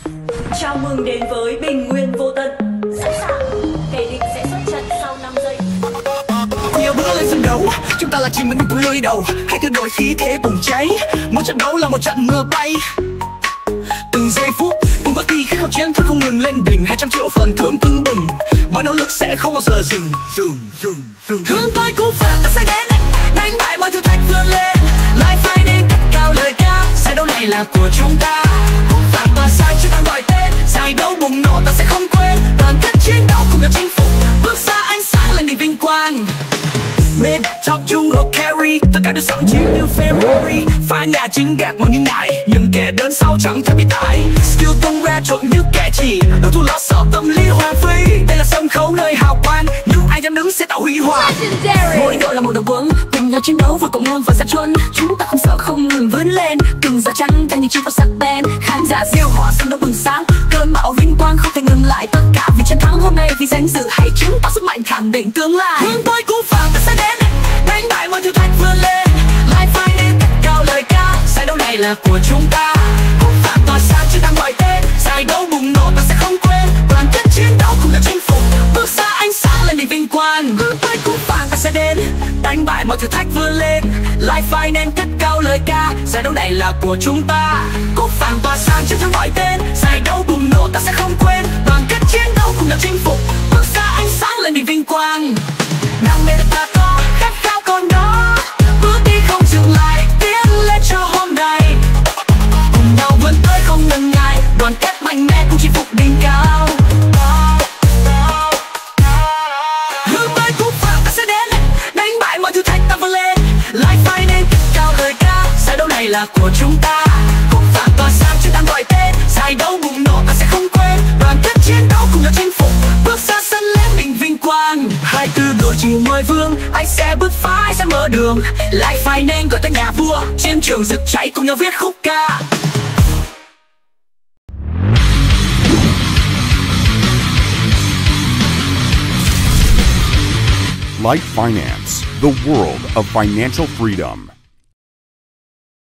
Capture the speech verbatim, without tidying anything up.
Chào mừng đến với Bình Nguyên Vô Tận. Sẵn sàng, kẻ địch sẽ xuất trận sau năm giây. Nhiều bước lên sân đấu, chúng ta là chim mình cùng lưới đầu. Hãy thay đổi khí thế bùng cháy. Một trận đấu là một trận mưa bay. Từng giây phút, cùng bất kỳ khao chiến thức không ngừng lên đỉnh. Hai trăm triệu phần thưởng tưng bừng, mọi nỗ lực sẽ không bao giờ dừng. Dừng, dừng, dừng. Hướng tới cú phạt ta sẽ đến, đánh bại mọi thử thách vươn lên. Lại phải đến cất cao lời ca, giải đấu này là của chúng ta. Cú phạt tỏa sáng chúng ta gọi tên, giải đấu bùng nổ ta sẽ không quên. Đoàn kết chiến đấu cùng nhau chinh phục, bước ra ánh sáng lên đỉnh vinh quang. Mid, top, trung, low, carry, tất cả đều sẵn chiến như Ferrari. Phá nhà chính gạt mọi nghi ngại, nhưng kẻ đến sau chẳng thể bị tải. Skill tung ra trộn như kẻ chỉ, đầu thu lo sợ tâm lý hoang phí. Đây là sân khấu nơi hào quang, nhưng ai dám đứng sẽ tạo hủy hoại. Mỗi đội là một đội quân, cùng nhau chiến đấu và cộng hưởng và sát chuân. Chúng ta không sợ không ngừng vươn lên, từng da trắng đang nhìn chim vào sắc bén. Khán giả reo hò sân đấu bừng sáng, cơn bão vinh quang không thể ngừng lại. Tất cả vì chiến thắng hôm nay, vì danh dự hãy chứng tỏ sức mạnh khẳng định tương lai. Hướng tới cú phạt ta sẽ đến, đánh bại mọi thử thách vươn lên. Lại phải đến cất cao lời ca, giải đấu này là của chúng ta. Cú phạt tỏa sáng chúng ta gọi tên, giải đấu bùng nổ ta sẽ không quên. Đoàn kết chiến đấu cùng nhau chinh phục, bước ra ánh sáng lên đỉnh vinh quang. Hướng tới cú phạt ta sẽ đến, đánh bại mọi thử thách vươn lên. Lại phải nên cất cao lời ca, giải đấu này là của chúng ta. Cú phạt tỏa sáng chúng ta gọi tên, giải đấu bùng nổ ta sẽ không quên. Đoàn kết chiến đấu cùng nhau chinh phục, bước ra ánh sáng lên đỉnh vinh quang. Đam mê ta có, khát khao còn đó, bước đi không dừng lại, tiến lên cho hôm nay. Cùng nhau vươn tới không ngần ngại, đoàn kết mạnh mẽ cùng chinh phục đỉnh cao. Hướng tới cú phạt ta sẽ đến, đánh bại mọi thử thách ta vươn lên. Lại phải nên cất cao lời ca, giải đấu này là của chúng ta. Cú phạt tỏa sáng chúng ta gọi tên, giải đấu bùng nổ ta sẽ không quên. Đoàn kết chiến đấu cùng nhau chinh phục, bước ra sân lên đỉnh vinh quang. Hai tư đội chỉ mười vương, anh sẽ bước phá, sẽ mở đường. Lại phải nên gọi tới nhà vua, chiến trường rực cháy cùng nhau viết khúc ca. Light Finance, the world of financial freedom.